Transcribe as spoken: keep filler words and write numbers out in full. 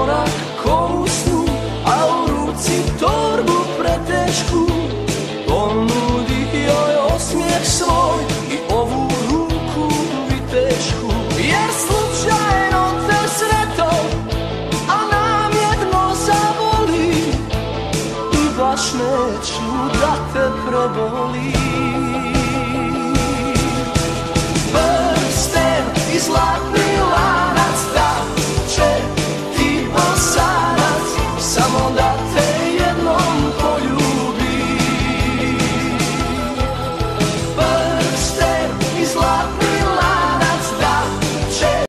korak ko u snu, a u ruci torbu pretešku. Ponudi joj osmijeh svoj i ovu ruku vitešku. Jer slučajno te sreto, a namjerno zavoli, i baš neću da te proboli. Prsten i zlatne